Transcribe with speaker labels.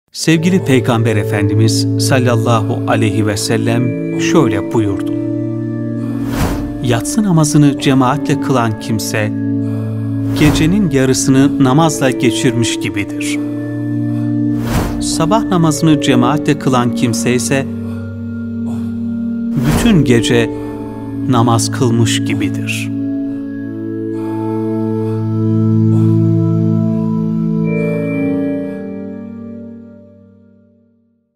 Speaker 1: Sevgili Peygamber Efendimiz sallallahu aleyhi ve sellem şöyle buyurdu: Yatsı namazını cemaatle kılan kimse, gecenin yarısını namazla geçirmiş gibidir. Sabah namazını cemaatle kılan kimse ise, bütün gece namaz kılmış gibidir.